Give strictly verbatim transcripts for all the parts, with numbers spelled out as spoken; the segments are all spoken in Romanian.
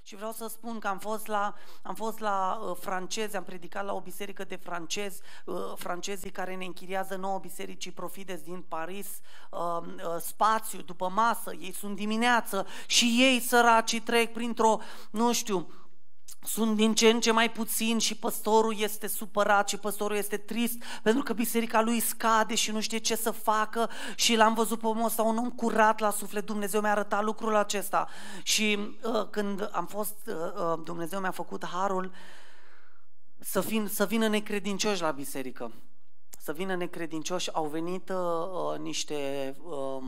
Și vreau să spun că am fost la, am fost la uh, francezi, am predicat la o biserică de francezi, uh, francezii care ne închiriază nouă bisericii Profides din Paris, uh, uh, spațiu, după masă, ei sunt dimineață și ei săracii trec printr-o, nu știu, sunt din ce în ce mai puțin și păstorul este supărat și păstorul este trist pentru că biserica lui scade și nu știe ce să facă și l-am văzut pe omul ăsta, un om curat la suflet. Dumnezeu mi-a arătat lucrul acesta și uh, când am fost, uh, Dumnezeu mi-a făcut harul să, fin, să vină necredincioși la biserică, să vină necredincioși, au venit uh, uh, niște... Uh,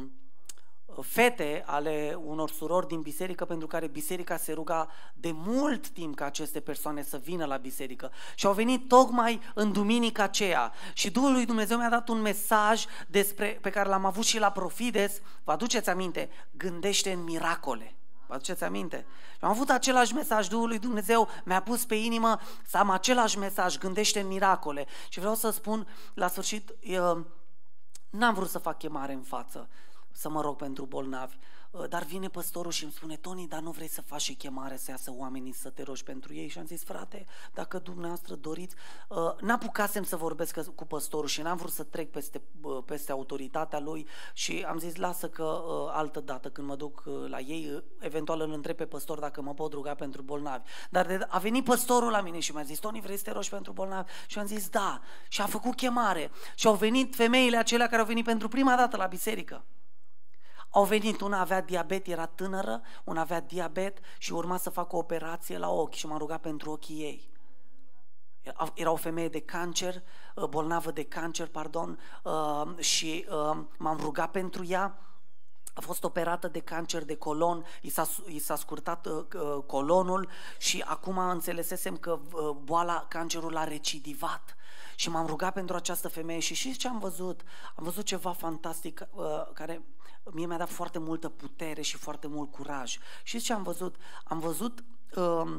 fete ale unor surori din biserică pentru care biserica se ruga de mult timp ca aceste persoane să vină la biserică și au venit tocmai în duminica aceea și Duhul lui Dumnezeu mi-a dat un mesaj despre, pe care l-am avut și la Profides. Vă aduceți aminte? Gândește în miracole. Vă aduceți aminte? Am avut același mesaj, Duhul lui Dumnezeu mi-a pus pe inimă să am același mesaj, gândește în miracole. Și vreau să spun la sfârșit, eu, n-am vrut să fac chemare în față, să mă rog pentru bolnavi, dar vine păstorul și îmi spune: Toni, dar nu vrei să faci și chemare să iasă oamenii să te rogi pentru ei? Și am zis: frate, dacă dumneavoastră doriți, n-apucasem să vorbesc cu păstorul și n-am vrut să trec peste, peste autoritatea lui și am zis: lasă că altă dată când mă duc la ei, eventual îl întreb pe păstor dacă mă pot ruga pentru bolnavi. Dar a venit păstorul la mine și mi-a zis: Toni, vrei să te rogi pentru bolnavi? Și am zis: da. Și a făcut chemare și au venit femeile acelea care au venit pentru prima dată la biserică. Au venit, una avea diabet, era tânără, una avea diabet și urma să facă o operație la ochi și m-a rugat pentru ochii ei. Era o femeie de cancer, bolnavă de cancer, pardon, și m-am rugat pentru ea. A fost operată de cancer de colon, i s-a, i s-a scurtat uh, colonul și acum înțelesesem că uh, boala, cancerul a recidivat. Și m-am rugat pentru această femeie și știți ce am văzut? Am văzut ceva fantastic uh, care mie mi-a dat foarte multă putere și foarte mult curaj. Știți ce am văzut? Am văzut uh,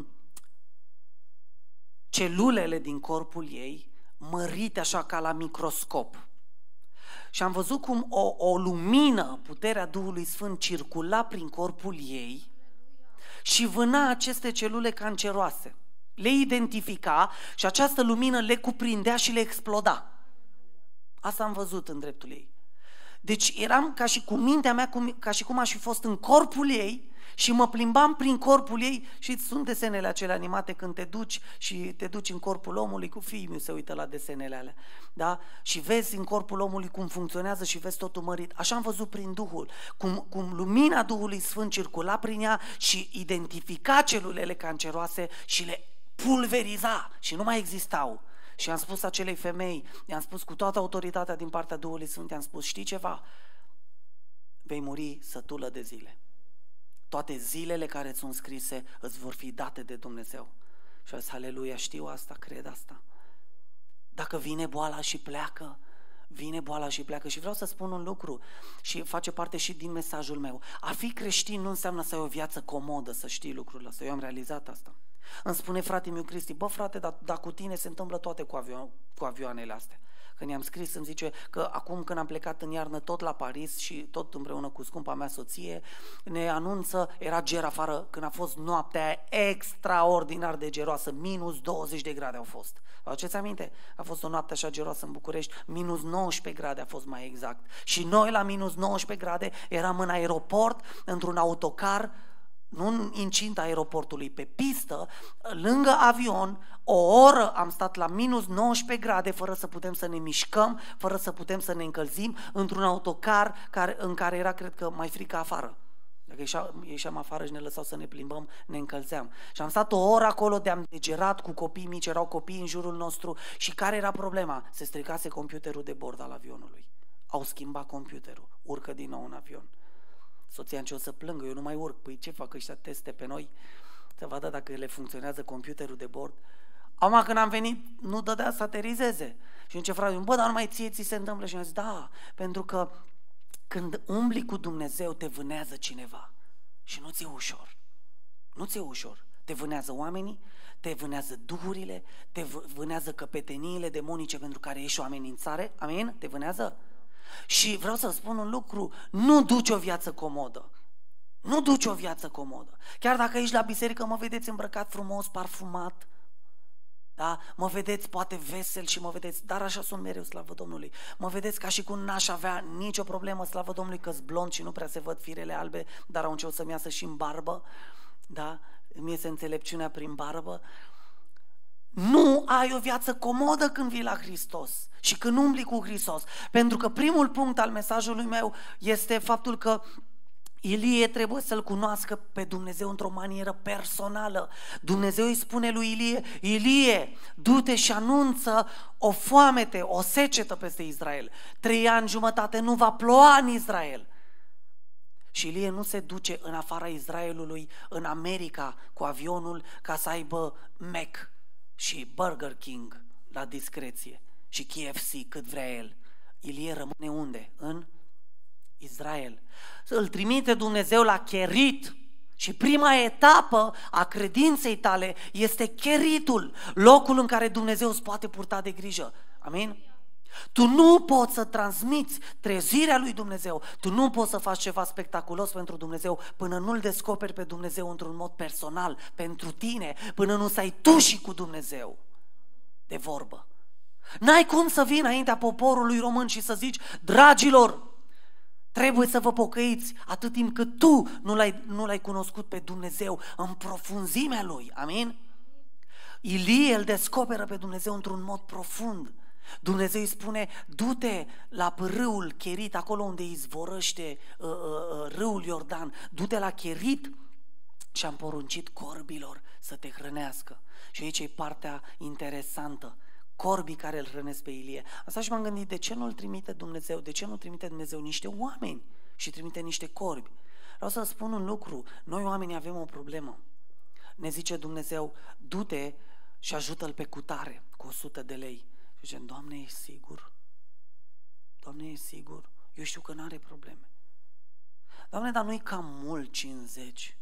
celulele din corpul ei mărite așa ca la microscop. Și am văzut cum o, o lumină, puterea Duhului Sfânt, circula prin corpul ei și vâna aceste celule canceroase. Le identifica și această lumină le cuprindea și le exploda. Asta am văzut în dreptul ei. Deci eram ca și cu mintea mea, cum, ca și cum aș fi fost în corpul ei și mă plimbam prin corpul ei. Și sunt desenele acelea animate când te duci și te duci în corpul omului, cu fiii mei se uită la desenele alea, da? Și vezi în corpul omului cum funcționează și vezi totul mărit. Așa am văzut prin Duhul, cum, cum lumina Duhului Sfânt circula prin ea și identifica celulele canceroase și le pulveriza și nu mai existau. Și am spus acelei femei, i-am spus cu toată autoritatea din partea Duhului Sfânt, i-am spus: știi ceva? Vei muri sătulă de zile. Toate zilele care îți sunt scrise îți vor fi date de Dumnezeu. Și a zis: aleluia, știu asta, cred asta. Dacă vine boala și pleacă, vine boala și pleacă. Și vreau să spun un lucru și face parte și din mesajul meu. A fi creștin nu înseamnă să ai o viață comodă, să știi lucrul ăsta. Eu am realizat asta. Îmi spune fratele meu Cristi: bă frate, dar, dar cu tine se întâmplă toate cu, avio- cu avioanele astea. Când i-am scris, îmi zice că acum când am plecat în iarnă tot la Paris și tot împreună cu scumpa mea soție, ne anunță, era ger afară, când a fost noaptea aia extraordinar de geroasă, minus douăzeci de grade au fost. Vă aduceți aminte? A fost o noapte așa geroasă în București, minus nouăsprezece grade a fost mai exact. Și noi la minus nouăsprezece grade eram în aeroport, într-un autocar, nu în incinta aeroportului, pe pistă, lângă avion. O oră am stat la minus nouăsprezece grade fără să putem să ne mișcăm, fără să putem să ne încălzim, într-un autocar care, în care era, cred că, mai frică afară. Dacă ieșeam, ieșeam afară și ne lăsau să ne plimbăm, ne încălzeam. Și am stat o oră acolo, de-am degerat cu copii mici, erau copii în jurul nostru. Și care era problema? Se stricase computerul de bord al avionului. Au schimbat computerul, urcă din nou în avion. Soția începe să plângă, eu nu mai urc. Păi ce fac ăștia teste pe noi? Să vadă dacă le funcționează computerul de bord. Acum când am venit, nu dădea să aterizeze. Și înce frate, bă, dar numai ție ți se întâmplă? Și am zis: da, pentru că când umbli cu Dumnezeu te vânează cineva. Și nu ți-e ușor. Nu ți-e ușor. Te vânează oamenii, te vânează duhurile, te vânează căpeteniile demonice pentru care ești o amenințare. Amin? Te vânează? Și vreau să spun un lucru, nu duci o viață comodă. Nu duci o viață comodă. Chiar dacă ești la biserică, mă vedeți îmbrăcat frumos, parfumat, da? Mă vedeți poate vesel și mă vedeți, dar așa sunt mereu, slavă Domnului. Mă vedeți ca și cum n-aș avea nicio problemă, slavă Domnului, că-s blond și nu prea se văd firele albe, dar au început să-mi iasă și în barbă, da? Îmi iese înțelepciunea prin barbă. Nu ai o viață comodă când vii la Hristos și când umbli cu Hristos. Pentru că primul punct al mesajului meu este faptul că Ilie trebuie să-L cunoască pe Dumnezeu într-o manieră personală. Dumnezeu îi spune lui Ilie: Ilie, du-te și anunță o foamete, o secetă peste Israel. Trei ani jumătate nu va ploua în Israel. Și Ilie nu se duce în afara Israelului, în America, cu avionul, ca să aibă Mac și Burger King la discreție și K F C cât vrea el. Ilie rămâne unde? În Israel. Îl trimite Dumnezeu la Cherit și prima etapă a credinței tale este Cheritul, locul în care Dumnezeu îți poate purta de grijă. Amin? Tu nu poți să transmiți trezirea lui Dumnezeu, tu nu poți să faci ceva spectaculos pentru Dumnezeu până nu-L descoperi pe Dumnezeu într-un mod personal, pentru tine, până nu stai tu și cu Dumnezeu de vorbă. N-ai cum să vii înaintea poporului român și să zici: dragilor, trebuie să vă pocăiți, atât timp cât tu nu l-ai, nu l-ai cunoscut pe Dumnezeu în profunzimea Lui. Amin? Ilie îl descoperă pe Dumnezeu într-un mod profund. Dumnezeu îi spune: du-te la râul Cherit, acolo unde izvorăște uh, uh, râul Iordan, du-te la Cherit și am poruncit corbilor să te hrănească. Și aici e partea interesantă. Corbii care îl hrănesc pe Ilie. Asta și m-am gândit, de ce nu-l trimite Dumnezeu? De ce nu trimite Dumnezeu niște oameni și trimite niște corbi? Vreau să spun un lucru, noi oamenii avem o problemă. Ne zice Dumnezeu: du-te și ajută-l pe cutare cu o sută de lei. Și zicem: Doamne, e sigur? Doamne, e sigur? Eu știu că n-are probleme. Doamne, dar nu-i cam mult cincizeci?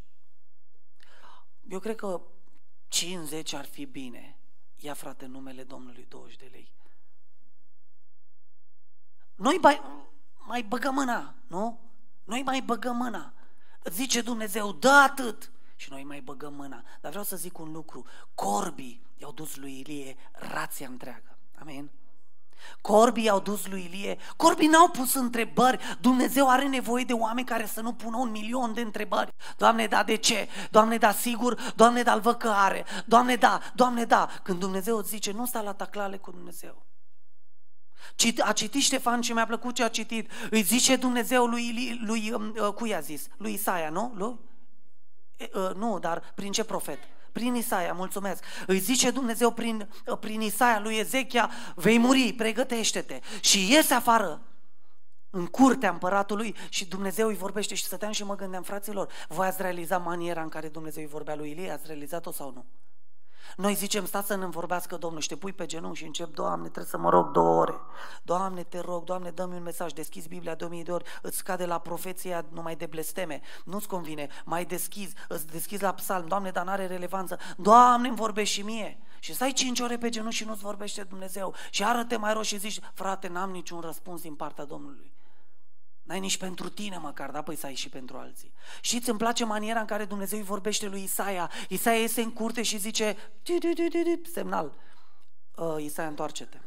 Eu cred că cincizeci ar fi bine. Ia, frate, numele Domnului, douăzeci de lei. Noi mai, mai băgăm mâna, nu? Noi mai băgăm mâna. Îți zice Dumnezeu: dă atât. Și noi mai băgăm mâna. Dar vreau să zic un lucru. Corbii i-au dus lui Ilie rația întreagă. Amin? Corbii i-au dus lui Ilie. Corbii n-au pus întrebări. Dumnezeu are nevoie de oameni care să nu pună un milion de întrebări. Doamne, da, de ce? Doamne, da, sigur? Doamne, da, îl văd că are. Doamne, da, Doamne, da. Când Dumnezeu îți zice, nu sta la taclale cu Dumnezeu. A citit Ștefan și mi-a plăcut ce a citit. Îi zice Dumnezeu lui, lui, lui cui a zis? Lui Isaia, nu? Lui? E, uh, nu, dar prin ce profet? Prin Isaia, mulțumesc. Îi zice Dumnezeu prin, prin Isaia lui Ezechia: vei muri, pregătește-te. Și iese afară în curtea împăratului și Dumnezeu îi vorbește. Și stăteam și mă gândeam: fraților, voi ați realizat maniera în care Dumnezeu îi vorbea lui Ilie? Ați realizat-o sau nu? Noi zicem: stați să ne vorbească Domnul, și te pui pe genunchi și încep: Doamne, trebuie să mă rog două ore. Doamne, te rog, Doamne, dă-mi un mesaj. Deschizi Biblia de o mie de ori, îți scade la profeția numai de blesteme, nu-ți convine, mai deschizi, îți deschizi la psalm: Doamne, dar n-are relevanță. Doamne, îmi vorbești și mie. Și stai cinci ore pe genunchi și nu-ți vorbește Dumnezeu. Și arată mai rău și zici: frate, n-am niciun răspuns din partea Domnului. N-ai nici pentru tine măcar, dar păi să ai și pentru alții. Știți, îmi place maniera în care Dumnezeu îi vorbește lui Isaia. Isaia iese în curte și zice: semnal, uh, Isaia, întoarce-te.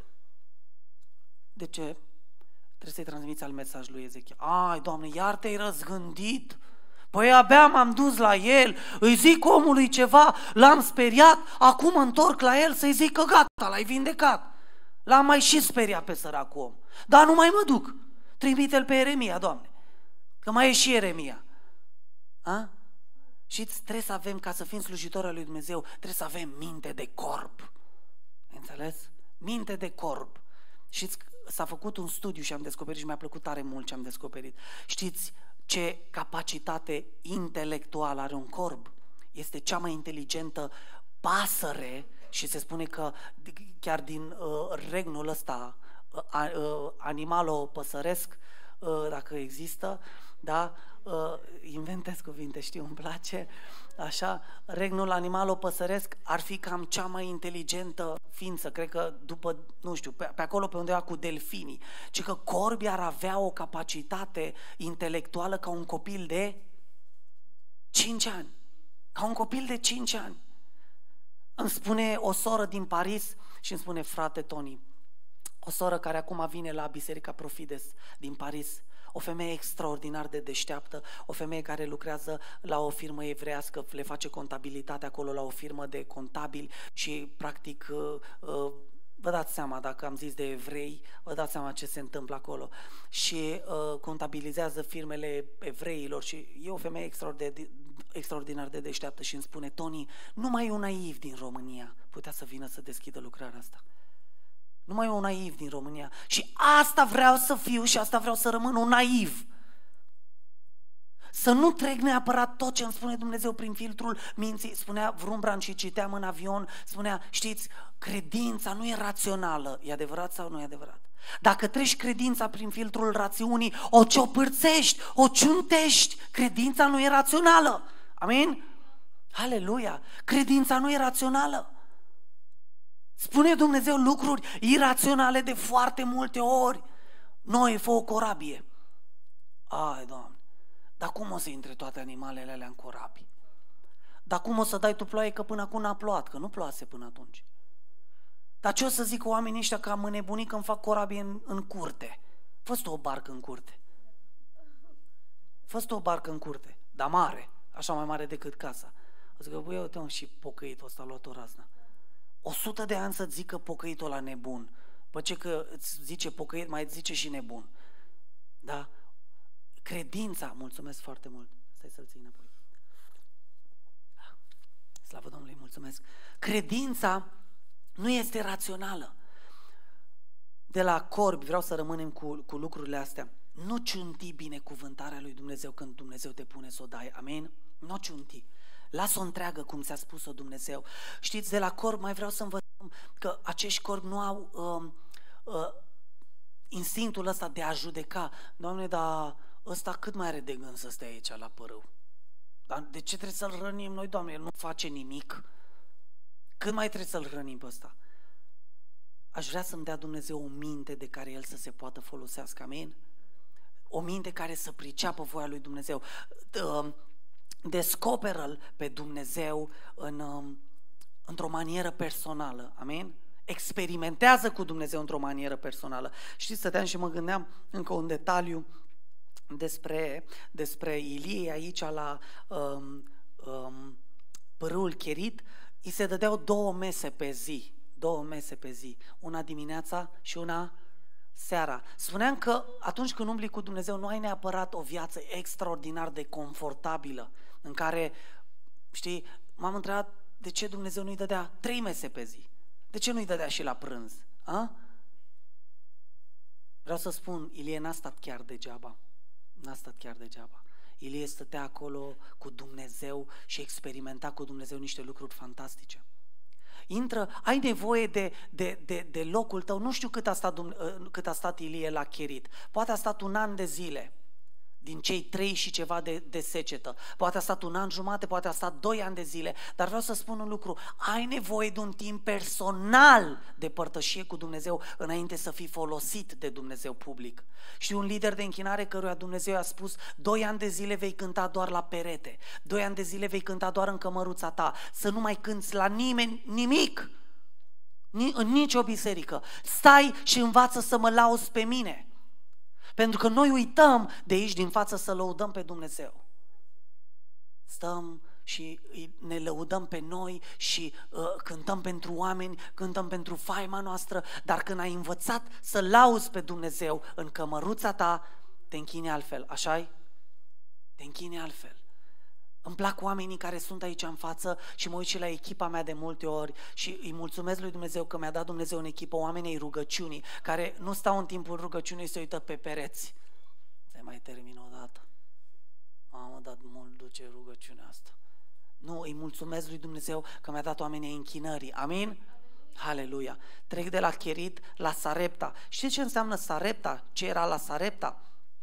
De ce? Trebuie să-i transmiți al mesaj lui Ezechia. Ai, Doamne, iar te-ai răzgândit? Păi abia m-am dus la el, îi zic omului ceva, l-am speriat, acum mă întorc la el să-i zic că gata, l-ai vindecat. L-am mai și speriat pe săracul om. Dar nu mai mă duc. Trimite-l pe Ieremia, Doamne, că mai e și Ieremia. A? Și trebuie să avem, ca să fim slujitori al lui Dumnezeu, trebuie să avem minte de corp. Înțeles? Minte de corp. Știți, s-a făcut un studiu și am descoperit, și mi-a plăcut tare mult ce am descoperit. Știți ce capacitate intelectuală are un corb? Este cea mai inteligentă pasăre și se spune că chiar din uh, regnul ăsta animalo păsăresc, dacă există, da? Inventez cuvinte, știu, îmi place, așa, regnul animalo păsăresc ar fi cam cea mai inteligentă ființă, cred că după, nu știu, pe, pe acolo pe undeva cu delfinii, ci că corbii ar avea o capacitate intelectuală ca un copil de cinci ani. Ca un copil de cinci ani. Îmi spune o soră din Paris și îmi spune: frate Tony, o soră care acum vine la Biserica Profides din Paris, o femeie extraordinar de deșteaptă, o femeie care lucrează la o firmă evreiască, le face contabilitate acolo la o firmă de contabili și practic vă dați seama, dacă am zis de evrei, vă dați seama ce se întâmplă acolo. Și uh, contabilizează firmele evreilor și e o femeie extraordinar de, extraordinar de deșteaptă și îmi spune: Tony, numai un naiv din România putea să vină să deschidă lucrarea asta. Numai un naiv din România. Și asta vreau să fiu și asta vreau să rămân, un naiv. Să nu trec neapărat tot ce îmi spune Dumnezeu prin filtrul minții. Spunea Vrumbrand și citeam în avion, spunea: știți, credința nu e rațională. E adevărat sau nu e adevărat? Dacă treci credința prin filtrul rațiunii, o ciopârțești, o ciuntești. Credința nu e rațională. Amin? Aleluia! Credința nu e rațională. Spune Dumnezeu lucruri iraționale de foarte multe ori. Noi, fă o corabie. Ai, Doamne, dar cum o să intre toate animalele alea în corabii? Dar cum o să dai tu ploaie, că până acum n-a plouat, că nu ploase până atunci? Dar ce o să zic oamenii ăștia că am înnebunit când fac corabie în, în curte? Fă-ți o barcă în curte. Fă-ți o barcă în curte, dar mare, așa mai mare decât casa. O să zic: băi, uite, și pocăitul ăsta a luat o raznă. O sută de ani să-ți zică pocăitul ăla nebun. Păi ce că îți zice pocăit, mai îți zice și nebun. Da? Credința, mulțumesc foarte mult. Stai să-l ții înapoi. Slavă Domnului, mulțumesc. Credința nu este rațională. De la corbi, vreau să rămânem cu, cu lucrurile astea. Nu ciunti binecuvântarea lui Dumnezeu când Dumnezeu te pune să o dai. Amin? Nu ciunti. Lasă-o întreagă cum ți-a spus-o Dumnezeu. Știți, de la corb mai vreau să învățăm că acești corbi nu au uh, uh, instinctul ăsta de a judeca. Doamne, dar ăsta cât mai are de gând să stea aici la părâu? Dar de ce trebuie să-l hrănim noi, Doamne? El nu face nimic. Cât mai trebuie să-l hrănim pe ăsta? Aș vrea să-mi dea Dumnezeu o minte de care El să se poată folosească. Amin? O minte care să priceapă voia lui Dumnezeu. Uh, Descoperă-L pe Dumnezeu în, într-o manieră personală. Amin? Experimentează cu Dumnezeu într-o manieră personală. Știți, stăteam și mă gândeam încă un detaliu despre, despre Ilie aici la um, um, pârâul Cherit. Îi se dădeau două mese pe zi. Două mese pe zi. Una dimineața și una seara. Spuneam că atunci când umbli cu Dumnezeu nu ai neapărat o viață extraordinar de confortabilă în care, știi, m-am întrebat de ce Dumnezeu nu-i dădea trei mese pe zi. De ce nu-i dădea și la prânz? A? Vreau să spun, Ilie n-a stat chiar degeaba. N-a stat chiar degeaba. Ilie stătea acolo cu Dumnezeu și experimenta cu Dumnezeu niște lucruri fantastice. Intră, ai nevoie de, de, de, de locul tău. Nu știu cât a, stat, cât a stat Ilie la Cherit. Poate a stat un an de zile din cei trei și ceva de, de secetă. Poate a stat un an jumate, poate a stat doi ani de zile. Dar vreau să spun un lucru: ai nevoie de un timp personal de părtășie cu Dumnezeu înainte să fii folosit de Dumnezeu public. Și un lider de închinare căruia Dumnezeu a spus: doi ani de zile vei cânta doar la perete, doi ani de zile vei cânta doar în cămăruța ta, să nu mai cânți la nimeni nimic, în nicio biserică. Stai și învață să mă lauzi pe mine. Pentru că noi uităm de aici din față să lăudăm pe Dumnezeu. Stăm și ne lăudăm pe noi și uh, cântăm pentru oameni, cântăm pentru faima noastră, dar când ai învățat să lauzi pe Dumnezeu în cămăruța ta, te închini altfel, așa-i? Te închini altfel. Îmi plac oamenii care sunt aici în față și mă uit și la echipa mea de multe ori și îi mulțumesc lui Dumnezeu că mi-a dat Dumnezeu în echipă oamenii rugăciunii, care nu stau în timpul rugăciunii și se uită pe pereți. Se mai termin o dată. Mamă, dat mult duce rugăciunea asta. Nu, îi mulțumesc lui Dumnezeu că mi-a dat oamenii închinării. Amin? Aleluia. Trec de la Cherit la Sarepta. Știți ce înseamnă Sarepta? Ce era la Sarepta?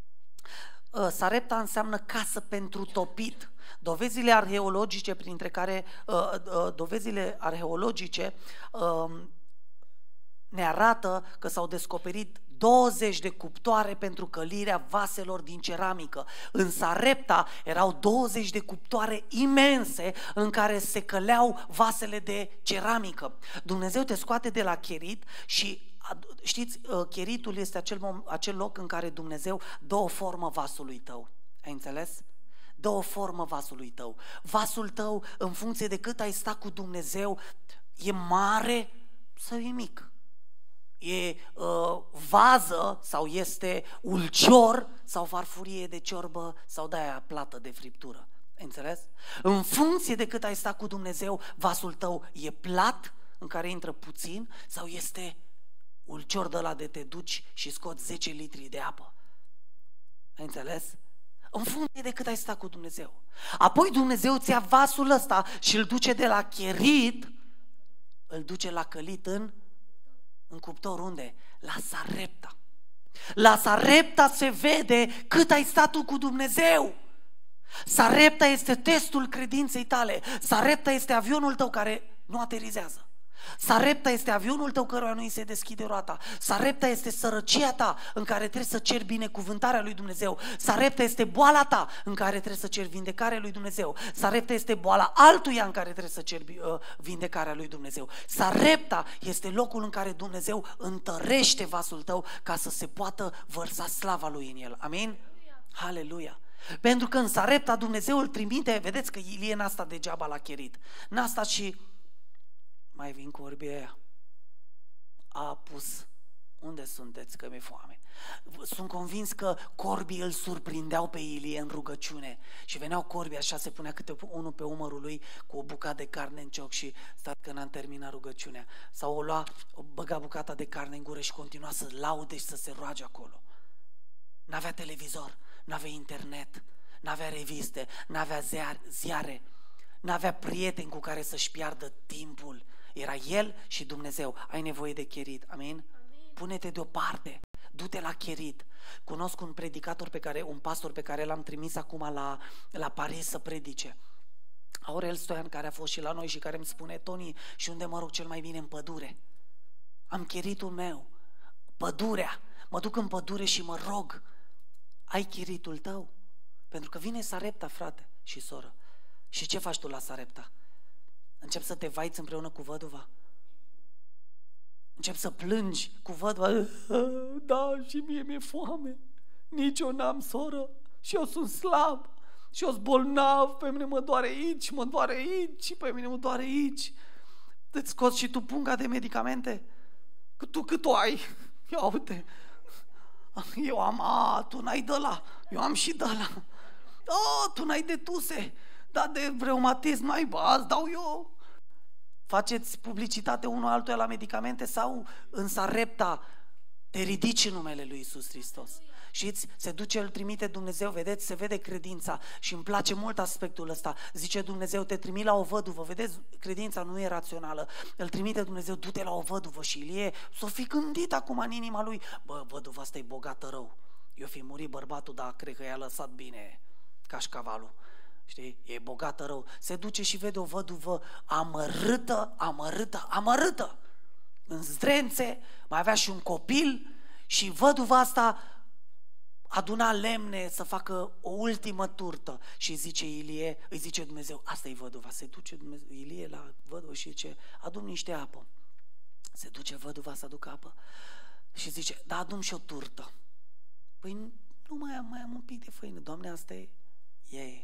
Sarepta înseamnă casă pentru topit. Dovezile arheologice, printre care uh, uh, dovezile arheologice uh, ne arată că s-au descoperit douăzeci de cuptoare pentru călirea vaselor din ceramică. În Sarepta erau douăzeci de cuptoare imense în care se căleau vasele de ceramică. Dumnezeu te scoate de la cherit și știți, cheritul este acel, acel loc în care Dumnezeu dă o formă vasului tău. Ai înțeles? Dă o formă vasului tău. Vasul tău, în funcție de cât ai stat cu Dumnezeu, e mare sau e mic? E uh, vază sau este ulcior sau farfurie de ciorbă sau de-aia plată de friptură. Ai înțeles? În funcție de cât ai stat cu Dumnezeu, vasul tău e plat, în care intră puțin, sau este ulcior de ăla de te duci și scoți zece litri de apă. Ai înțeles? În funcție de cât ai stat cu Dumnezeu. Apoi Dumnezeu ți ia vasul ăsta și îl duce de la cherit, îl duce la călit în, în cuptor. Unde? La Sarepta. La Sarepta se vede cât ai stat tu cu Dumnezeu. Sarepta este testul credinței tale. Sarepta este avionul tău care nu aterizează. Sarepta este avionul tău căruia nu îi se deschide roata. Sarepta este sărăcia ta în care trebuie să ceri binecuvântarea lui Dumnezeu. Sarepta este boala ta în care trebuie să ceri vindecarea lui Dumnezeu. Sarepta este boala altuia în care trebuie să ceri uh, vindecarea lui Dumnezeu. Sarepta este locul în care Dumnezeu întărește vasul tău ca să se poată vărsa slava lui în el. Amin? Aleluia! Pentru că în Sarepta Dumnezeu îl trimite, vedeți că Ilie n-a stat degeaba la cherit. N-a stat și mai vin corbii aia. A pus, unde sunteți că mi-e foame? Sunt convins că corbii îl surprindeau pe Ilie în rugăciune și veneau corbii așa, se punea câte unul pe umărul lui cu o bucată de carne în cioc și stat că n-am terminat rugăciunea. Sau o lua, o băga bucata de carne în gură și continua să laude și să se roage acolo. N-avea televizor, n-avea internet, n-avea reviste, n-avea ziare, n-avea prieteni cu care să-și piardă timpul. Era el și Dumnezeu. Ai nevoie de cherit. Amin? Amin. Pune-te deoparte. Du-te la cherit. Cunosc un predicator pe care, un pastor pe care l-am trimis acum la, la Paris să predice. Aurel Stoian, care a fost și la noi și care îmi spune: Toni, și unde mă rog cel mai bine? În pădure. Am cheritul meu. Pădurea. Mă duc în pădure și mă rog. Ai cheritul tău? Pentru că vine Sarepta, frate și soră. Și ce faci tu la Sarepta? Încep să te vaiți împreună cu văduva? Încep să plângi cu văduva? Da, și mie mi-e foame. Nici eu n-am soră. Și eu sunt slab. Și eu sunt bolnav. Pe mine mă doare aici, mă doare aici, și pe mine mă doare aici. Îți scoți și tu punga de medicamente? Că tu cât o ai? Ia uite. Eu am, a, tu n-ai de ăla. Eu am și de ăla. A, tu n-ai de tuse. Dar de reumatism n-ai, bă, îți dau eu. Faceți publicitate unul altuia la medicamente sau în Sarepta te ridici în numele lui Iisus Hristos. Știți, se duce, îl trimite Dumnezeu, vedeți, se vede credința și îmi place mult aspectul ăsta. Zice Dumnezeu, te trimit la o văduvă, vedeți, credința nu e rațională. Îl trimite Dumnezeu, du-te la o văduvă și Ilie s-o fi gândit acum în inima lui: bă, văduva asta e bogată rău. Eu fi murit bărbatul, dar cred că i-a lăsat bine cașcavalul. Știi? E bogată rău. Se duce și vede o văduvă amărâtă, amărâtă, amărâtă. În zdrențe, mai avea și un copil și văduva asta aduna lemne să facă o ultimă turtă. Și zice Ilie, îi zice Dumnezeu, asta e văduva. Se duce Dumnezeu, Ilie la văduvă și zice: adu niște apă. Se duce văduva să aducă apă și zice: da, adu-mi și o turtă. Păi nu mai am, mai am un pic de făină. Doamne, asta e? E.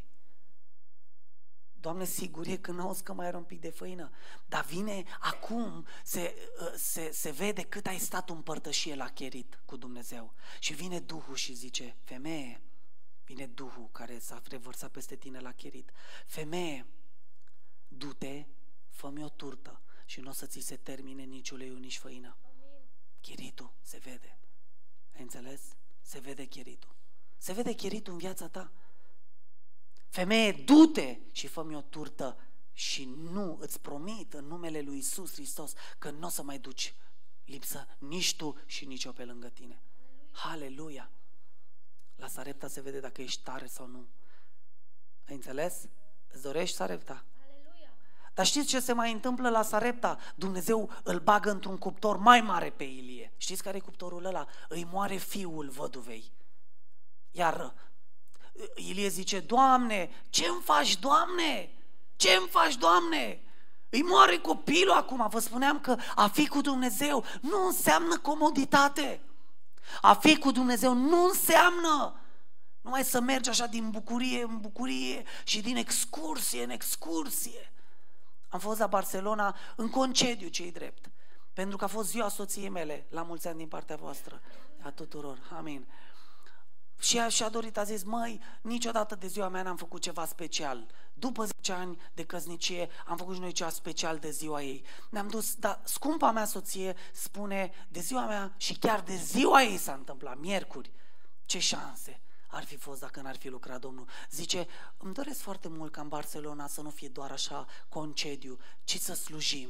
Doamne, sigur e că n-auzi că mai are un pic de făină. Dar vine acum, se, se, se vede cât ai stat în părtășie la cherit cu Dumnezeu. Și vine Duhul și zice: femeie, vine Duhul care s-a revărsat peste tine la cherit. Femeie, du-te, fă-mi o turtă și nu o să ți se termine nici uleiul, nici făina. Cheritul se vede. Ai înțeles? Se vede cheritul. Se vede cheritul în viața ta. Femeie, du-te și fă-mi o turtă și nu, îți promit în numele lui Iisus Hristos că nu o să mai duci lipsă nici tu și nici eu pe lângă tine. Aleluia! La Sarepta se vede dacă ești tare sau nu. Ai înțeles? Îți dorești Sarepta? Aleluia! Dar știți ce se mai întâmplă la Sarepta? Dumnezeu îl bagă într-un cuptor mai mare pe Ilie. Știți care e cuptorul ăla? Îi moare fiul văduvei. Iar Ilie zice, Doamne, ce-mi faci, Doamne? Ce-mi faci, Doamne? Îi moare copilul acum. Vă spuneam că a fi cu Dumnezeu nu înseamnă comoditate. A fi cu Dumnezeu nu înseamnă numai să mergi așa din bucurie în bucurie și din excursie în excursie. Am fost la Barcelona în concediu, ce-i drept, pentru că a fost ziua soției mele, la mulți ani din partea voastră, a tuturor, amin. Și ea și-a dorit, a zis, măi, niciodată de ziua mea n-am făcut ceva special. După zece ani de căsnicie am făcut și noi ceva special de ziua ei. Ne-am dus, dar scumpa mea soție spune, de ziua mea și chiar de ziua ei s-a întâmplat, miercuri. Ce șanse ar fi fost dacă n-ar fi lucrat Domnul. Zice, îmi doresc foarte mult ca în Barcelona să nu fie doar așa concediu, ci să slujim.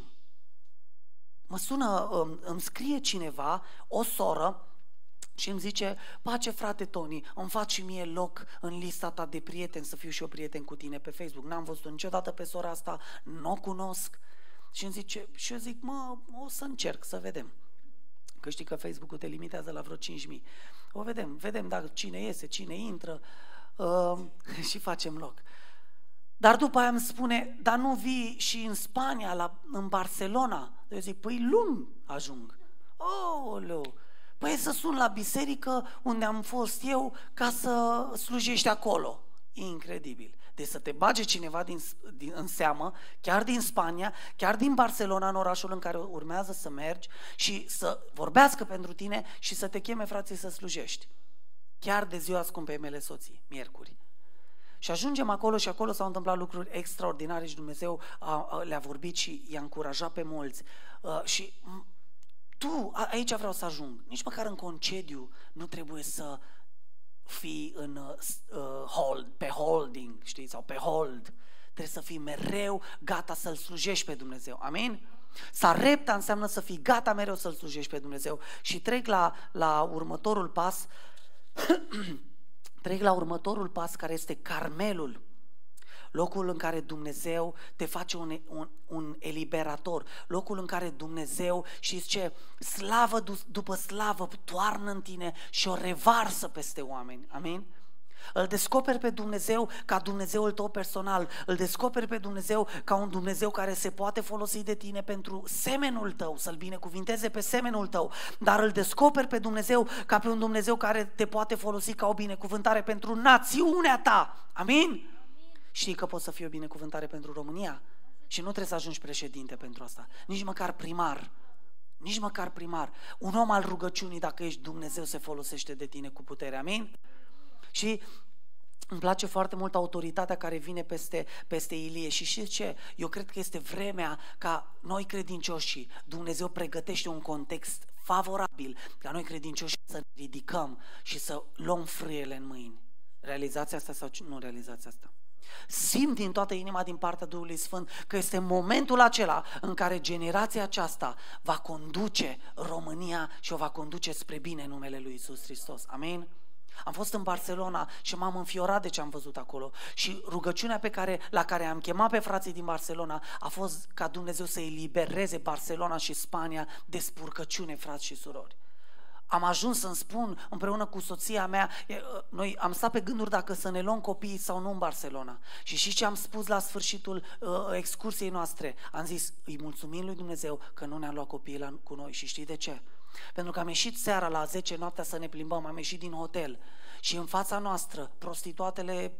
Mă sună, îmi scrie cineva, o soră, și îmi zice, pace frate Tony, îmi faci și mie loc în lista ta de prieteni, să fiu și eu prieten cu tine pe Facebook. N-am văzut niciodată pe sora asta, nu o cunosc. Și îmi zice, și eu zic, mă, o să încerc să vedem. Că știi că Facebook-ul te limitează la vreo cinci mii. O vedem, vedem dacă cine iese, cine intră uh, și facem loc. Dar după aia îmi spune, dar nu vii și în Spania, la, în Barcelona? Eu zic, păi luni ajung. Oleu! Păi să sun la biserică unde am fost eu ca să slujești acolo. Incredibil. Deci să te bage cineva din, din, în seamă, chiar din Spania, chiar din Barcelona, în orașul în care urmează să mergi și să vorbească pentru tine și să te cheme, frații, să slujești. Chiar de ziua scumpei mele soții, miercuri. Și ajungem acolo și acolo s-au întâmplat lucruri extraordinare și Dumnezeu a, a, le-a vorbit și i-a încurajat pe mulți. Uh, și tu, a, aici vreau să ajung, nici măcar în concediu nu trebuie să fii în uh, hold, pe holding, știi, sau pe hold. Trebuie să fii mereu gata să-L slujești pe Dumnezeu. Amin? Sarepta înseamnă să fii gata mereu să-L slujești pe Dumnezeu. Și trec la, la următorul pas, trec la următorul pas care este Carmelul. Locul în care Dumnezeu te face un, un, un eliberator, locul în care Dumnezeu, știți ce, slavă după slavă toarnă în tine și o revarsă peste oameni, amin? Îl descoperi pe Dumnezeu ca Dumnezeul tău personal, îl descoperi pe Dumnezeu ca un Dumnezeu care se poate folosi de tine pentru semenul tău, să-l binecuvinteze pe semenul tău, dar îl descoperi pe Dumnezeu ca pe un Dumnezeu care te poate folosi ca o binecuvântare pentru națiunea ta, amin? Știi că poți să fii o binecuvântare pentru România? Și nu trebuie să ajungi președinte pentru asta, nici măcar primar, nici măcar primar. Un om al rugăciunii, dacă ești, Dumnezeu se folosește de tine cu putere, amin? Și îmi place foarte mult autoritatea care vine peste, peste Ilie. Și știți ce? Eu cred că este vremea ca noi credincioșii, Dumnezeu pregătește un context favorabil ca noi credincioșii să ne ridicăm și să luăm frâiele în mâini. Realizați asta sau nu realizați asta? Simt din toată inima din partea Duhului Sfânt că este momentul acela în care generația aceasta va conduce România și o va conduce spre bine în numele lui Iisus Hristos. Amin? Am fost în Barcelona și m-am înfiorat de ce am văzut acolo și rugăciunea pe care, la care am chemat pe frații din Barcelona a fost ca Dumnezeu să elibereze Barcelona și Spania de spurcăciune, frați și surori. Am ajuns să-mi spun împreună cu soția mea, noi am stat pe gânduri dacă să ne luăm copiii sau nu în Barcelona. Și știți ce am spus la sfârșitul uh, excursiei noastre? Am zis, îi mulțumim lui Dumnezeu că nu ne-a luat copiii la, cu noi. Și știi de ce? Pentru că am ieșit seara la zece noaptea să ne plimbăm, am ieșit din hotel și în fața noastră prostituatele,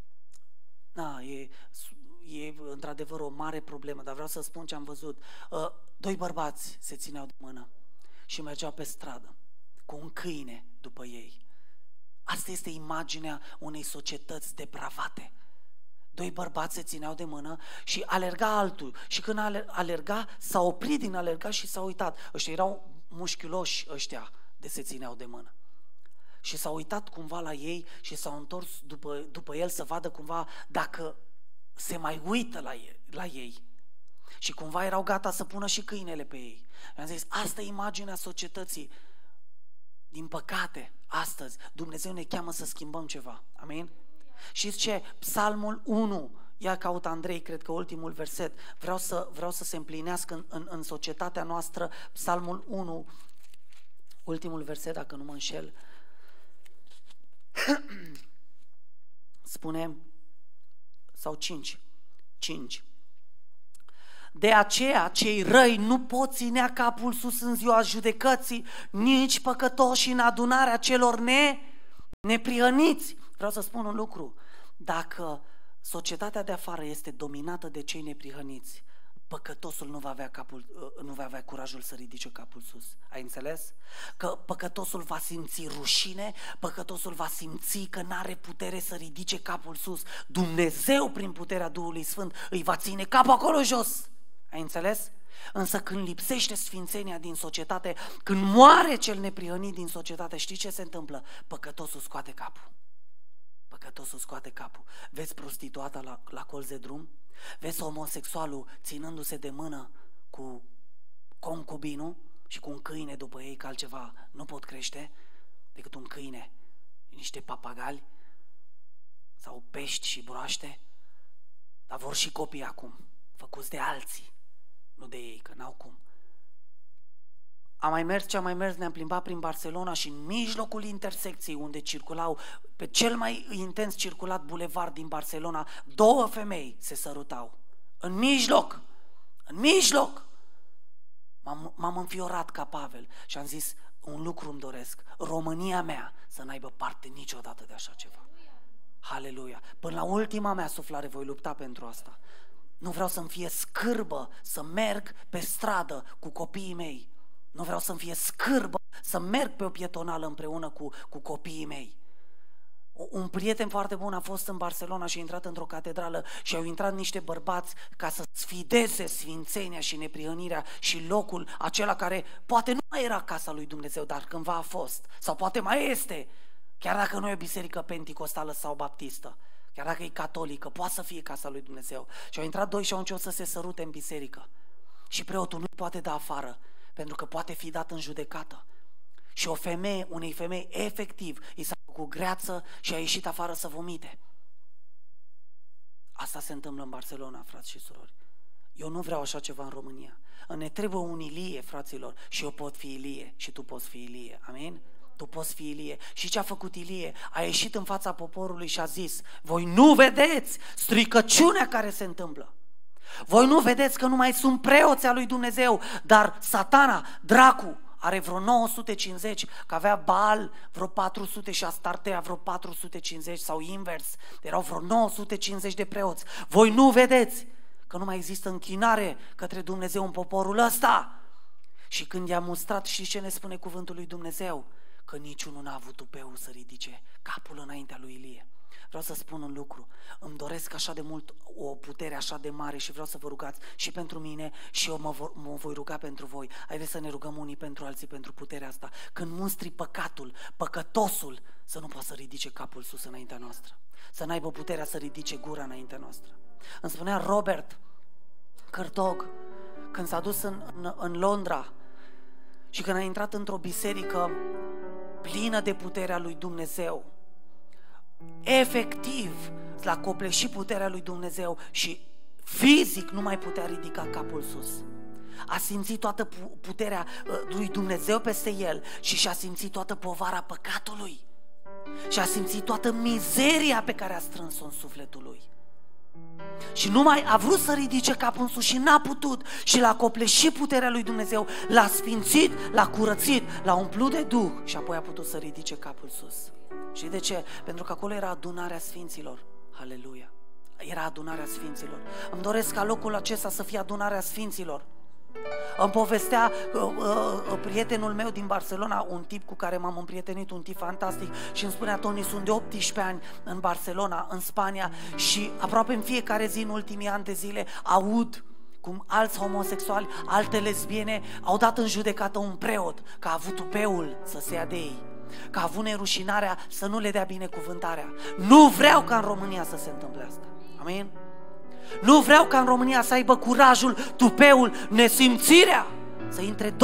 na, e, e într-adevăr o mare problemă, dar vreau să spun ce am văzut. Uh, doi bărbați se țineau de mână și mergeau pe stradă cu un câine după ei. Asta este imaginea unei societăți depravate. Doi bărbați se țineau de mână și alerga altul. Și când alerga, s-a oprit din alerga și s-a uitat. Ăștia erau mușchiuloși ăștia de se țineau de mână. Și s-a uitat cumva la ei și s-au întors după, după el să vadă cumva dacă se mai uită la ei, la ei. Și cumva erau gata să pună și câinele pe ei. I-am zis, asta e imaginea societății. Din păcate, astăzi, Dumnezeu ne cheamă să schimbăm ceva. Amin? Știți ce? Psalmul unu Ia caut Andrei, cred că ultimul verset. Vreau să, vreau să se împlinească în, în, în societatea noastră. Psalmul unu, ultimul verset, dacă nu mă înșel. Spune, sau cinci, cinci. De aceea cei răi nu pot ținea capul sus în ziua judecății, nici păcătoși în adunarea celor ne, neprihăniți. Vreau să spun un lucru, dacă societatea de afară este dominată de cei neprihăniți, păcătosul nu va avea capul, nu va avea curajul să ridice capul sus. Ai înțeles? Că păcătosul va simți rușine, păcătosul va simți că n-are putere să ridice capul sus. Dumnezeu, prin puterea Duhului Sfânt, îi va ține capul acolo jos. Ai înțeles? Însă când lipsește sfințenia din societate, când moare cel neprihănit din societate, știi ce se întâmplă? Păcătosul scoate capul. Păcătosul scoate capul. Vezi prostituata la, la colț de drum? Vezi homosexualul ținându-se de mână cu concubinul și cu un câine după ei, că altceva nu pot crește decât un câine, niște papagali sau pești și broaște, dar vor și copii acum, făcuți de alții, nu de ei, că n-au cum. Am mai mers ce am mai mers, ne-am plimbat prin Barcelona și în mijlocul intersecției unde circulau, pe cel mai intens circulat bulevard din Barcelona, două femei se sărutau. În mijloc, în mijloc. M-am, m-am înfiorat ca Pavel și am zis, un lucru îmi doresc, România mea să n-aibă parte niciodată de așa ceva. Haleluia! Până la ultima mea suflare voi lupta pentru asta. Nu vreau să-mi fie scârbă să merg pe stradă cu copiii mei. Nu vreau să-mi fie scârbă să merg pe o pietonală împreună cu, cu copiii mei. Un prieten foarte bun a fost în Barcelona și a intrat într-o catedrală și au intrat niște bărbați ca să sfideze sfințenia și neprihănirea și locul acela care poate nu mai era casa lui Dumnezeu, dar cândva a fost, sau poate mai este, chiar dacă nu e o biserică penticostală sau baptistă, chiar dacă e catolică, poate să fie casa lui Dumnezeu. Și au intrat doi și au început să se sărute în biserică. Și preotul nu poate da afară, pentru că poate fi dat în judecată. Și o femeie, unei femei efectiv, i s-a făcut greață și a ieșit afară să vomite. Asta se întâmplă în Barcelona, frați și surori. Eu nu vreau așa ceva în România. Ne trebuie un Ilie, fraților, și eu pot fi Ilie și tu poți fi Ilie. Amin? Tu poți fi Ilie. Și ce a făcut Ilie? A ieșit în fața poporului și a zis, voi nu vedeți stricăciunea care se întâmplă. Voi nu vedeți că nu mai sunt preoți al lui Dumnezeu, dar Satana, dracu, are vreo nouă sute cincizeci, că avea Baal vreo patru sute și Astartea vreo patru sute cincizeci sau invers, erau vreo nouă sute cincizeci de preoți. Voi nu vedeți că nu mai există închinare către Dumnezeu în poporul ăsta? Și când i-a mustrat, și ce ne spune cuvântul lui Dumnezeu? Că niciunul n-a avut tupeu să ridice capul înaintea lui Ilie. Vreau să spun un lucru, îmi doresc așa de mult o putere așa de mare și vreau să vă rugați și pentru mine și eu mă, vor, mă voi ruga pentru voi. Haideți să ne rugăm unii pentru alții pentru puterea asta. Când mustri păcatul, păcătosul, să nu poată să ridice capul sus înaintea noastră, să n-aibă puterea să ridice gura înaintea noastră. Îmi spunea Robert Cărtog, când s-a dus în, în, în Londra și când a intrat într-o biserică plină de puterea lui Dumnezeu, efectiv l-a copleșit puterea lui Dumnezeu și fizic nu mai putea ridica capul sus. A simțit toată puterea lui Dumnezeu peste el și și-a simțit toată povara păcatului și a simțit toată mizeria pe care a strâns-o în sufletul lui. Și nu mai a vrut să ridice capul în sus și n-a putut și l-a copleșit puterea lui Dumnezeu, l-a sfințit, l-a curățit, l-a umplut de Duh și apoi a putut să ridice capul sus. Și de ce? Pentru că acolo era adunarea sfinților. Haleluia! Era adunarea sfinților. Îmi doresc ca locul acesta să fie adunarea sfinților. Îmi povestea uh, uh, prietenul meu din Barcelona, un tip cu care m-am împrietenit, un tip fantastic, și îmi spunea: Toni, sunt de optsprezece ani în Barcelona, în Spania, și aproape în fiecare zi în ultimii ani de zile aud cum alți homosexuali, alte lesbiene au dat în judecată un preot că a avut tupeul să se ia de ei, că a avut nerușinarea să nu le dea binecuvântarea. Nu vreau ca în România să se întâmple asta. Amin? Nu vreau ca în România să aibă curajul, tupeul, nesimțirea să intre doi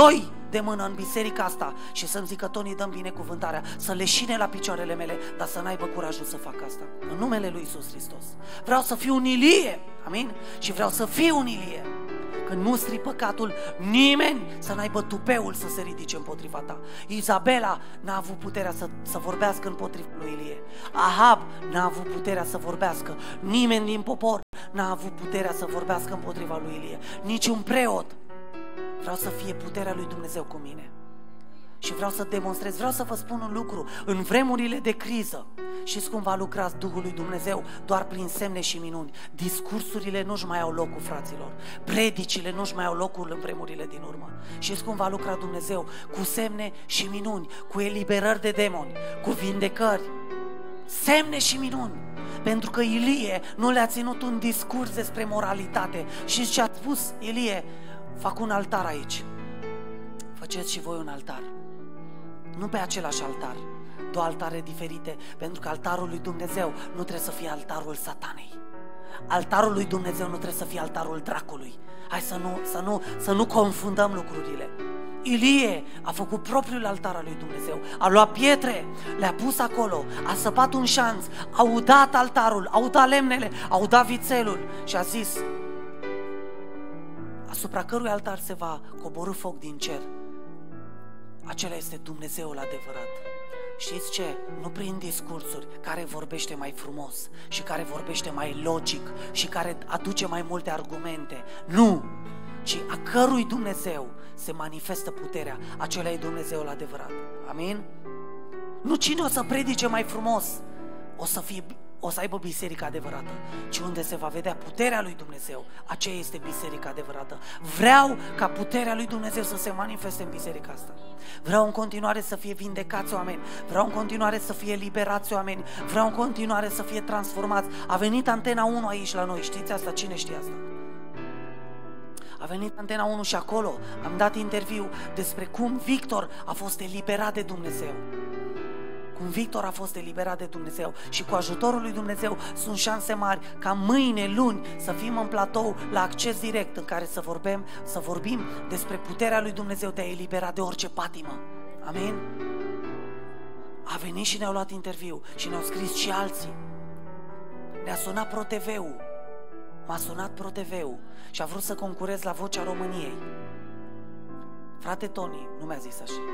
de mână în biserica asta și să-mi zică: Toni, dăm binecuvântarea, să leșine la picioarele mele, dar să n-aibă curajul să facă asta. În numele lui Iisus Hristos. Vreau să fiu un Ilie, amin? Și vreau să fiu un Ilie. Când nu strii păcatul, nimeni să n-aibă tupeul să se ridice împotriva ta. Izabela n-a avut puterea să, să vorbească împotriva lui Ilie. Ahab n-a avut puterea să vorbească. Nimeni din popor n-a avut puterea să vorbească împotriva lui Ilie. Niciun preot. Vreau să fie puterea lui Dumnezeu cu mine. Și vreau să demonstrez, vreau să vă spun un lucru. În vremurile de criză, știți cum va lucra Duhul lui Dumnezeu? Doar prin semne și minuni. Discursurile nu-și mai au locul, fraților. Predicile nu-și mai au locul în vremurile din urmă. Știți cum va lucra Dumnezeu? Cu semne și minuni, cu eliberări de demoni, cu vindecări. Semne și minuni. Pentru că Ilie nu le-a ținut un discurs despre moralitate. Și ce a spus Ilie? Fac un altar aici. Faceți și voi un altar. Nu pe același altar, două altare diferite, pentru că altarul lui Dumnezeu nu trebuie să fie altarul satanei. Altarul lui Dumnezeu nu trebuie să fie altarul dracului. Hai să nu, să nu, să nu confundăm lucrurile. Ilie a făcut propriul altar al lui Dumnezeu. A luat pietre, le-a pus acolo, a săpat un șanț, a udat altarul, a udat lemnele, a udat vițelul și a zis: asupra cărui altar se va coborî foc din cer, acela este Dumnezeul adevărat. Știți ce? Nu prin discursuri, care vorbește mai frumos și care vorbește mai logic și care aduce mai multe argumente. Nu! Ci a cărui Dumnezeu se manifestă puterea, acela e Dumnezeul adevărat. Amin? Nu cine o să predice mai frumos o să fie, o să aibă biserica adevărată, ci unde se va vedea puterea lui Dumnezeu, aceea este biserica adevărată. Vreau ca puterea lui Dumnezeu să se manifeste în biserica asta. Vreau în continuare să fie vindecați oameni, vreau în continuare să fie liberați oameni, vreau în continuare să fie transformați. A venit Antena unu aici la noi, știți asta? Cine știe asta? A venit Antena unu și acolo am dat interviu despre cum Victor a fost eliberat de Dumnezeu. Cum Victor a fost eliberat de Dumnezeu și cu ajutorul lui Dumnezeu sunt șanse mari ca mâine, luni, să fim în platou la acces direct în care să vorbim, să vorbim despre puterea lui Dumnezeu de a elibera de orice patimă. Amin? A venit și ne-au luat interviu și ne-au scris și alții. Ne-a sunat Pro T V-ul. M-a sunat Pro T V-ul și a vrut să concurez la Vocea României. Frate Toni, nu mi-a zis așa.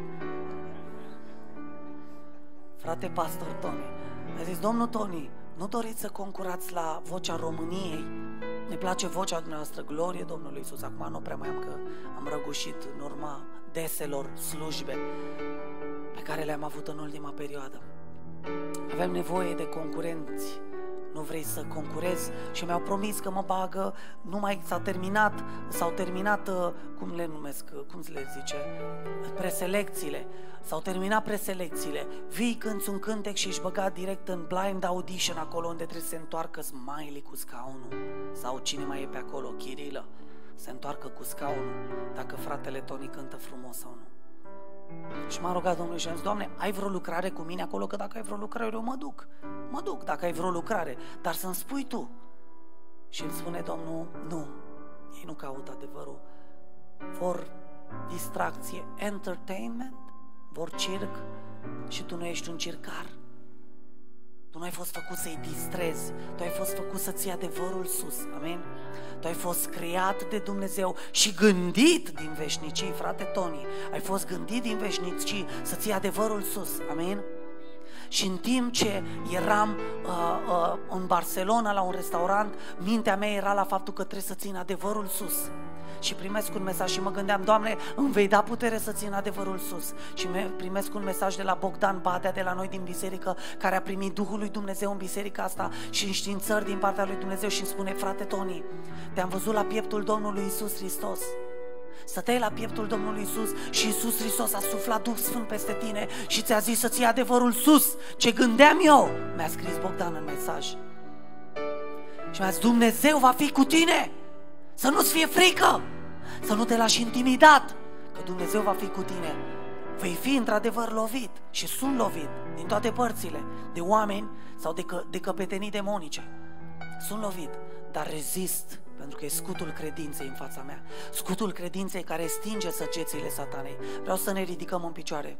Frate pastor Toni, mi-a zis: domnul Toni, nu doriți să concurați la Vocea României? Ne place vocea dumneavoastră, glorie Domnului Iisus. Acum nu prea mai am, că am răgușit în urma deselor slujbe pe care le-am avut în ultima perioadă. Avem nevoie de concurenți. Nu vrei să concurezi? Și mi-au promis că mă bagă. Nu mai s-a terminat, s-au terminat, cum le numesc, cum se le zice, preselecțiile. S-au terminat preselecțiile. Vii, cânti un cântec și ești băgat direct în blind audition, acolo unde trebuie să se întoarcă Smiley cu scaunul. Sau cine mai e pe acolo, Chirilă, se întoarcă cu scaunul, dacă fratele Toni cântă frumos sau nu. Și m-a rugat Domnul și am zis: Doamne, ai vreo lucrare cu mine acolo? Că dacă ai vreo lucrare, eu mă duc. Mă duc dacă ai vreo lucrare, dar să-mi spui tu. Și îmi spune Domnul: nu, ei nu caută adevărul. Vor distracție, entertainment, vor circ și tu nu ești un circar. Tu nu ai fost făcut să-i distrezi, tu ai fost făcut să ții adevărul sus, amin? Tu ai fost creat de Dumnezeu și gândit din veșnicii, frate Toni, ai fost gândit din veșnicii să ții adevărul sus, amin? Și în timp ce eram uh, uh, în Barcelona la un restaurant, mintea mea era la faptul că trebuie să țin adevărul sus. Și primesc un mesaj și mă gândeam: Doamne, îmi vei da putere să țin adevărul sus. Și primesc un mesaj de la Bogdan Badea, de la noi din biserică, care a primit Duhul lui Dumnezeu în biserica asta și înștiințări din partea lui Dumnezeu și îmi spune: frate Toni, te-am văzut la pieptul Domnului Iisus Hristos. Stăteai la pieptul Domnului Iisus și Iisus Hristos a suflat Duh Sfânt peste tine și ți-a zis să ții adevărul sus. Ce gândeam eu, mi-a scris Bogdan în mesaj. Și mi-a zis: Dumnezeu va fi cu tine. Să nu-ți fie frică, să nu te lași intimidat, că Dumnezeu va fi cu tine. Vei fi într-adevăr lovit și sunt lovit din toate părțile, de oameni sau de, că, de căpetenii demonice. Sunt lovit, dar rezist Pentru că e scutul credinței în fața mea. Scutul credinței care stinge săgețile satanei. Vreau să ne ridicăm în picioare.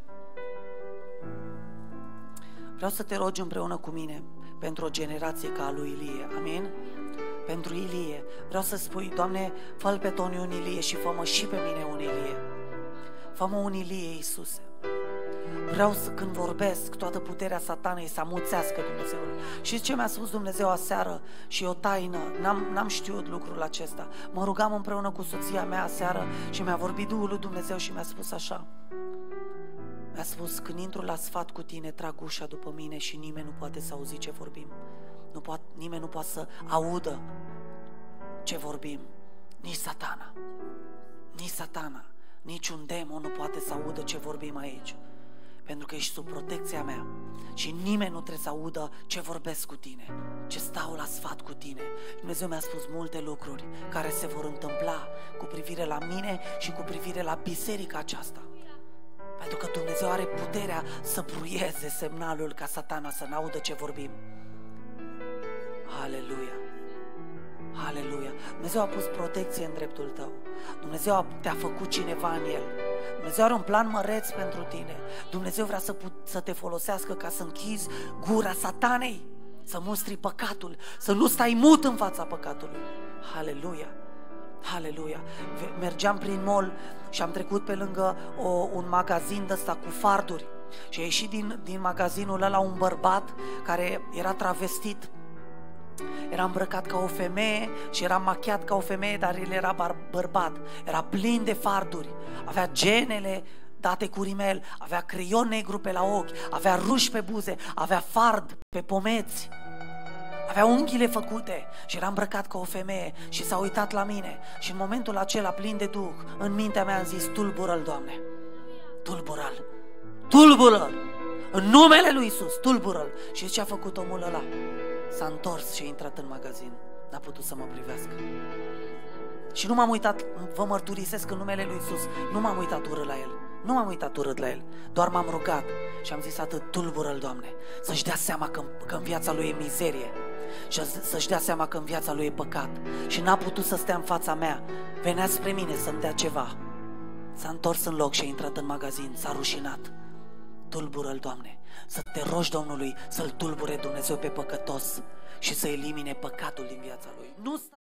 Vreau să te rogi împreună cu mine pentru o generație ca a lui Ilie. Amin? Pentru Ilie. Vreau să spui, Doamne, fă-l pe Toni un Ilie și fă-mă și pe mine un Ilie. Fă-mă un Ilie, Iisuse. Vreau să, când vorbesc, toată puterea satanei să amuțească Dumnezeul. Și ce mi-a spus Dumnezeu aseară și o taină, n-am, n-am știut lucrul acesta. Mă rugam împreună cu soția mea aseară și mi-a vorbit Duhul lui Dumnezeu și mi-a spus așa. Mi-a spus, când intru la sfat cu tine, trag ușa după mine și nimeni nu poate să auzi ce vorbim. Nu poate, nimeni nu poate să audă ce vorbim. Nici satana. Nici satana. Niciun demon nu poate să audă ce vorbim aici. Pentru că ești sub protecția mea și nimeni nu trebuie să audă ce vorbesc cu tine, ce stau la sfat cu tine. Dumnezeu mi-a spus multe lucruri care se vor întâmpla cu privire la mine și cu privire la biserica aceasta. Pentru că Dumnezeu are puterea să bruieze semnalul ca satana să n-audă ce vorbim. Aleluia! Aleluia! Dumnezeu a pus protecție în dreptul tău. Dumnezeu te-a făcut cineva în El. Dumnezeu are un plan măreț pentru tine. Dumnezeu vrea să, put, să te folosească ca să închizi gura satanei, să mustri păcatul, să nu stai mut în fața păcatului. Aleluia! Aleluia! Mergeam prin mall și am trecut pe lângă o, un magazin de ăsta cu farduri și a ieșit din, din magazinul ăla un bărbat care era travestit. Era îmbrăcat ca o femeie și era machiat ca o femeie, dar el era bar- bărbat. Era plin de farduri, avea genele date cu rimel, avea creion negru pe la ochi, avea ruși pe buze, avea fard pe pomeți, avea unghiile făcute și era îmbrăcat ca o femeie și s-a uitat la mine. Și în momentul acela, plin de Duh, în mintea mea am zis, tulbură-l, Doamne, tulbură-l, tulbură-l, în numele lui Iisus, tulbură-l. Și ce a făcut omul ăla? S-a întors și a intrat în magazin. N-a putut să mă privească. Și nu m-am uitat, vă mărturisesc în numele lui Iisus, nu m-am uitat urât la el. Nu m-am uitat urât la el. Doar m-am rugat și am zis atât, tulbură-l, Doamne, să-și dea seama că, că în viața lui e mizerie și să-și dea seama că în viața lui e păcat. Și n-a putut să stea în fața mea. Venea spre mine să-mi dea ceva. S-a întors în loc și a intrat în magazin. S-a rușinat. Tulbură-l, Doamne, să te rogi Domnului să-l tulbure Dumnezeu pe păcătos și să elimine păcatul din viața lui. Nu